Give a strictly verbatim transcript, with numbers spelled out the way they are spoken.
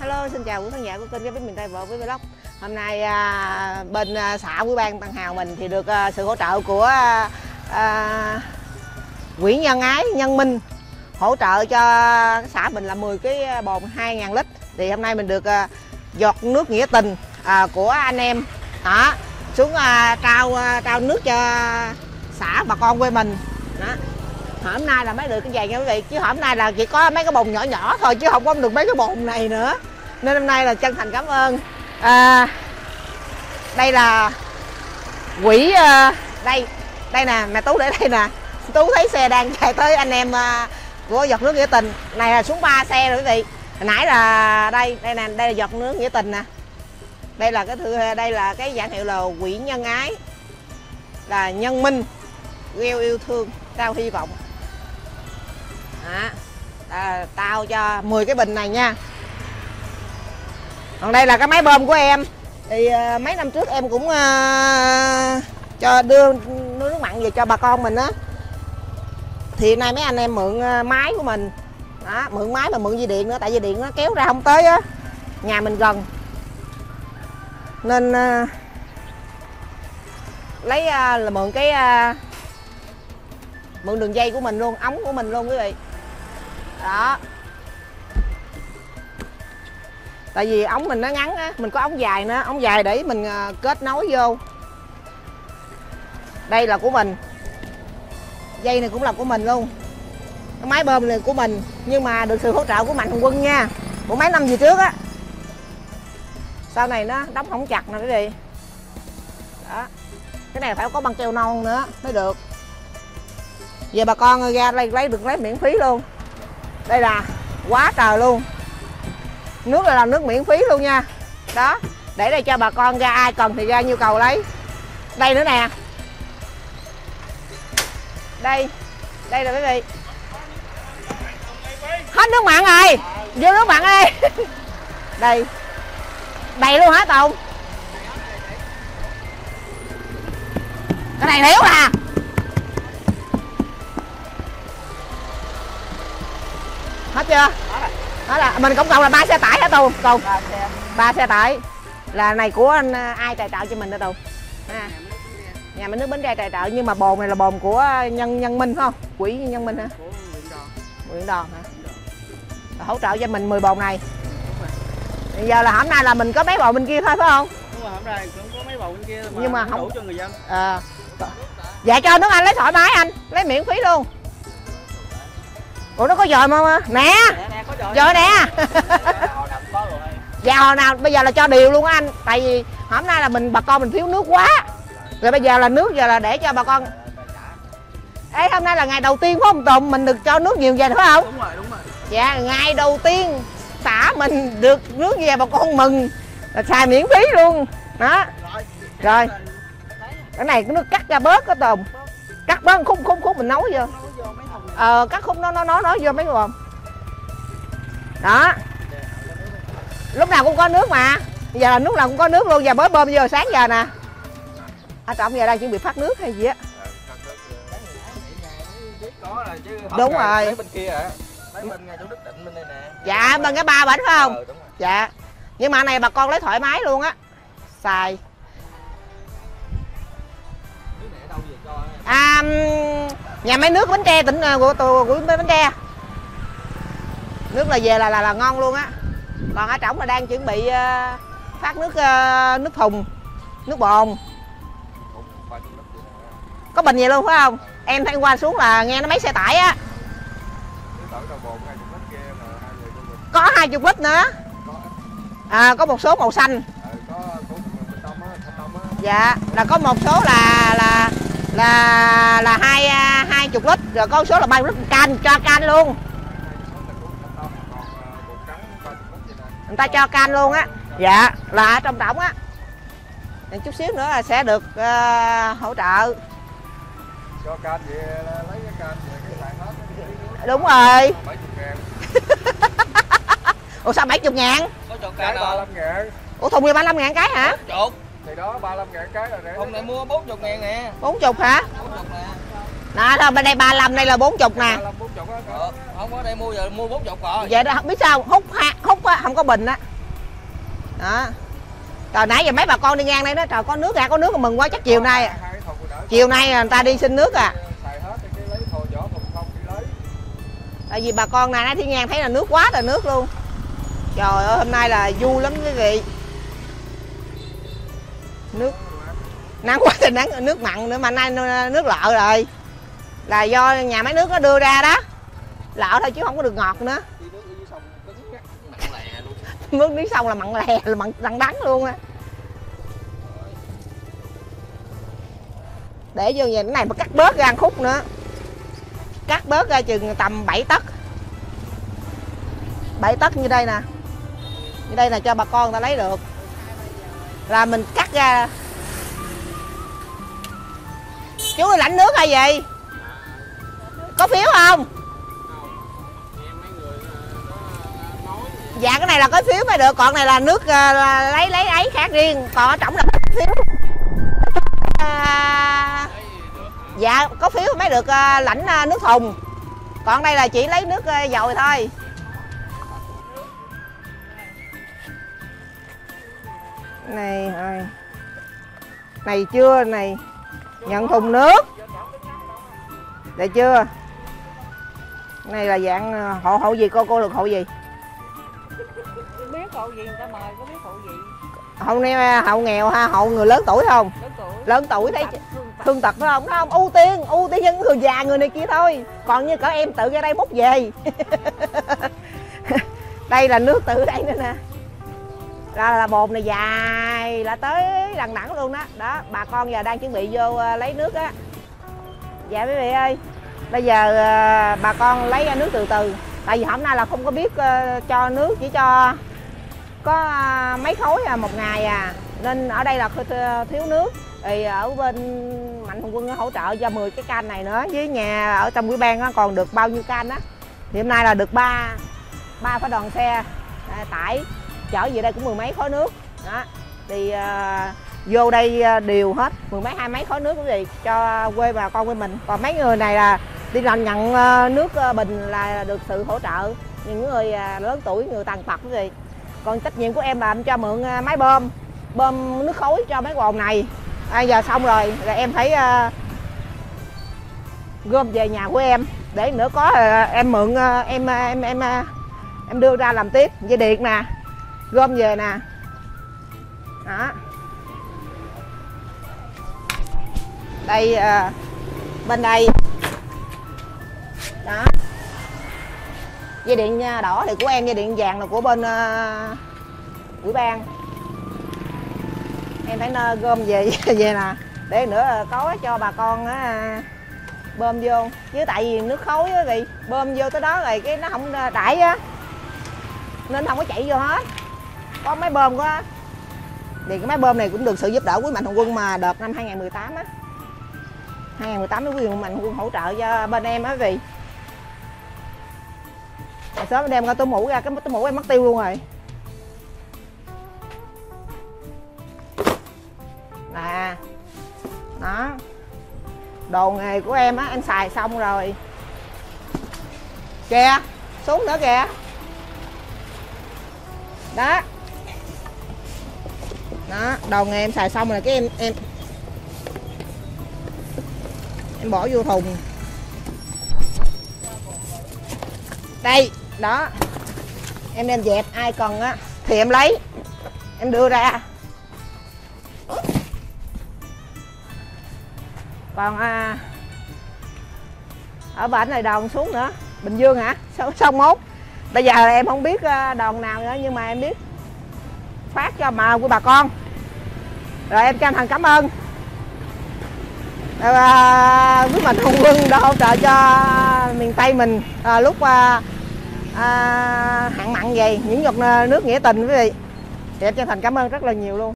Alo, xin chào quý khán giả của kênh Cái Bếp Miền Tây Vợ với Vlog. Hôm nay à, bên à, xã Quý Ban Tân Hào mình thì được à, sự hỗ trợ của à, Quỹ Nhân Ái Nhân Minh hỗ trợ cho xã mình là mười cái bồn hai ngàn lít. Thì hôm nay mình được à, giọt nước nghĩa tình à, của anh em đó, xuống à, trao à, trao nước cho xã bà con quê mình đó. Hôm nay là mới được cái vàng nha quý vị, chứ hôm nay là chỉ có mấy cái bồn nhỏ nhỏ thôi chứ không có được mấy cái bồn này nữa, nên hôm nay là chân thành cảm ơn. À, đây là quỹ uh, đây đây nè, mẹ Tú để đây nè, Tú thấy xe đang chạy tới anh em uh, của giọt nước nghĩa tình này, là xuống ba xe rồi quý vị. Hồi nãy là đây đây nè, đây là giọt nước nghĩa tình nè, đây là cái thư, đây là cái nhãn hiệu là Quỹ Nhân Ái, là nhân minh, gieo yêu thương, trao hy vọng. Đó, à, tao cho mười cái bình này nha. Còn đây là cái máy bơm của em. Thì uh, mấy năm trước em cũng uh, cho đưa nước mặn về cho bà con mình á. Thì nay mấy anh em mượn uh, máy của mình đó, mượn máy mà mượn dây điện nữa, tại dây điện nó kéo ra không tới á, nhà mình gần nên uh, lấy uh, là mượn cái uh, mượn đường dây của mình luôn, ống của mình luôn quý vị đó. Tại vì ống mình nó ngắn á, mình có ống dài nữa, ống dài để mình kết nối vô. Đây là của mình, dây này cũng là của mình luôn, cái máy bơm này của mình, nhưng mà được sự hỗ trợ của Mạnh Thường Quân nha, của mấy năm về trước á. Sau này nó đóng không chặt nè quý vị đó. Cái này phải có băng keo non nữa mới được. Giờ bà con ra lấy, lấy được lấy miễn phí luôn. Đây là quá trời luôn, nước là làm nước miễn phí luôn nha đó, để đây cho bà con ra, ai cần thì ra nhu cầu lấy. Đây nữa nè, đây đây là quý vị, hết nước mặn rồi, vô nước mặn đi. Đây đầy luôn hả Tùng? Cái này thiếu à? Hết chưa? Đó là mình cũng cộng là ba xe tải hả Tùng? Tùng ba xe tải là này của anh, ai tài trợ cho mình đó Tùng? À, nhà máy nước Bến Tre tài trợ, nhưng mà bồn này là bồn của nhân nhân minh phải không? Quỹ Nhân Minh hả? Huyện Đòn hả? Là hỗ trợ cho mình mười bồn này. Bây giờ là hôm nay là mình có mấy bồn bên kia thôi phải không? Đúng rồi, hôm nay cũng có mấy bồn bên kia mà, nhưng mà không không đủ cho người dân. À, dạ cho nước anh lấy thoải mái, anh lấy miễn phí luôn. Ủa nó có dòi mà nè, dòi nè. Dạ hồi nào bây giờ là cho điều luôn á anh, tại vì hôm nay là mình bà con mình thiếu nước quá rồi, bây giờ là nước giờ là để cho bà con. Ê, hôm nay là ngày đầu tiên phải không Tùng, mình được cho nước nhiều về phải không? Đúng rồi, đúng rồi. Dạ ngày đầu tiên xã mình được nước về, bà con mừng là xài miễn phí luôn đó. Rồi cái này cái nước cắt ra bớt có Tùng, cắt bớt khúc khúc khúc mình nấu vô. Ờ, cắt khúc nó nó nó nói vô mấy cái bồn đó, lúc nào cũng có nước mà. Bây giờ là lúc nào cũng có nước luôn, giờ mới bơm vô sáng giờ nè. Ở trọng giờ đang chuẩn bị phát nước hay gì á? Đúng rồi. Dạ bên cái ba bển phải không? Ừ, dạ. Nhưng mà này bà con lấy thoải mái luôn á, xài. À, nhà máy nước Bến Tre, tỉnh của của, của Bến Tre. Nước là về là là, là ngon luôn á. Còn ở trỏng là đang chuẩn bị uh, phát nước uh, nước thùng, nước bồn. Có bình vậy luôn phải không? Em thấy qua xuống là nghe nó mấy xe tải á. Có hai chục lít nữa. À, có một số màu xanh. Dạ, là có một số là là là là hai hai chục lít, rồi có một số là ba lít can, cho can luôn. Người ta cho can luôn á. Dạ, là ở trong trỏng á. Chút xíu nữa là sẽ được uh, hỗ trợ. Cho can vậy lấy cái can về cái lại hết. Đúng rồi. bảy mươi ngàn. Ủa sao bảy mươi ngàn? Có cho can ba mươi lăm ngàn. Ủa thùng này ba mươi lăm ngàn cái hả? Chục. Thì đó ba mươi lăm ngàn cái rồi rẻ. Thùng này mua bốn mươi ngàn nè. bốn mươi hả? bốn mươi nè. Nè thôi bên đây ba mươi lăm, đây là bốn mươi nè. Ờ, không có đây mua giờ mua bốn mươi rồi. Vậy đó biết sao hút ha, hút á, không có bình á. Đó. Trời nãy giờ mấy bà con đi ngang đây đó, trời có nước ra, có nước mừng quá, chắc chiều nay chiều nay người ta đi xin nước à. Tại vì bà con này nãy đi ngang thấy là nước quá trời nước luôn. Trời ơi hôm nay là vui lắm quý vị. Nước nắng quá trời nắng, nước mặn nữa mà nay nước lợ rồi. Là do nhà máy nước nó đưa ra đó. Lợ thôi chứ không có được ngọt nữa. Nước dưới sông là mặn lè, là mặn đắng đắng luôn á. Để vô nhà cái này mà cắt bớt ra một khúc nữa. Cắt bớt ra chừng tầm bảy tấc. bảy tấc như đây nè. Như đây là cho bà con ta lấy được. Là mình cắt ra. Chú ơi lãnh nước hay gì? Có phiếu không? Dạ cái này là có phiếu mới được, còn này là nước là lấy lấy ấy khác riêng, còn ở trỏng là có phiếu. À, dạ có phiếu mới được uh, lãnh uh, nước thùng, còn đây là chỉ lấy nước uh, dồi thôi. Này rồi, này chưa này, nhận thùng nước, được chưa? Này là dạng uh, hộ hộ gì cô cô được hộ gì? Biết hộ gì người ta mời, có biết hộ gì? Hộ này hộ nghèo ha, hộ người lớn tuổi không? Lớn tuổi. Lớn tuổi thấy thương tật phải không? Nó không ưu tiên, ưu tiên những người già người này kia thôi. Còn như cỡ em tự ra đây múc về. Đây là nước tự đây nữa nè. Là, là bồn này dài là tới đằng đẵng luôn đó. Đó, bà con giờ đang chuẩn bị vô uh, lấy nước á. Dạ quý vị ơi. Bây giờ uh, bà con lấy nước từ từ. Tại vì hôm nay là không có biết uh, cho nước, chỉ cho có uh, mấy khối à, một ngày à. Nên ở đây là thiếu nước. Thì ở bên Mạnh Thường Quân hỗ trợ cho mười cái can này nữa. Với nhà ở trong ủy ban còn được bao nhiêu can đó. Thì hôm nay là được ba ba phải đoàn xe à, tải chở về đây cũng mười mấy khối nước. Đó. Thì uh, vô đây uh, đều hết mười mấy hai mấy khối nước cái gì cho quê bà con quê mình. Còn mấy người này là đi làm nhận uh, nước uh, bình là được sự hỗ trợ. Những người uh, lớn tuổi, người tàn tật cái gì. Còn trách nhiệm của em là em cho mượn uh, máy bơm bơm nước khối cho mấy bồn này. À, giờ xong rồi là em phải uh, gom về nhà của em để nữa có uh, em mượn uh, em, uh, em em uh, em đưa ra làm tiếp. Dây điện nè, gom về nè. Đó. Đây uh, bên đây. Đó. Dây điện đỏ thì của em, dây điện vàng là của bên uh, ủy ban. Em phải uh, gom về về nè để nữa có cho bà con uh, bơm vô, chứ tại vì nước khối á thì bơm vô tới đó rồi cái nó không đẩy á nên không có chạy vô hết. Có máy bơm có thì cái máy bơm này cũng được sự giúp đỡ của Mạnh Thường Quân mà đợt năm hai nghìn mười tám á, hai nghìn mười tám nó quý Mạnh Thường Quân hỗ trợ cho bên em á. Vì hồi sớm đem cái túi mũ ra, cái túi mũ em mất tiêu luôn rồi nè. Đó, đồ nghề của em á, em xài xong rồi kìa, xuống nữa kìa. Đó, đó, đồ nghề em xài xong rồi cái em em em bỏ vô thùng đây. Đó, em đem dẹp, ai cần á thì em lấy, em đưa ra. Còn à, ở bển này đòn xuống nữa, Bình Dương hả, sáu sáu mốt. Bây giờ em không biết đòn nào nữa nhưng mà em biết phát cho mà của bà con. Rồi em chân thành cảm ơn à, với Mạnh Thường Quân đã hỗ trợ cho miền Tây mình à, lúc à, à, hạn mặn vậy, những giọt nước nghĩa tình quý vị. Thì em chân thành cảm ơn rất là nhiều luôn.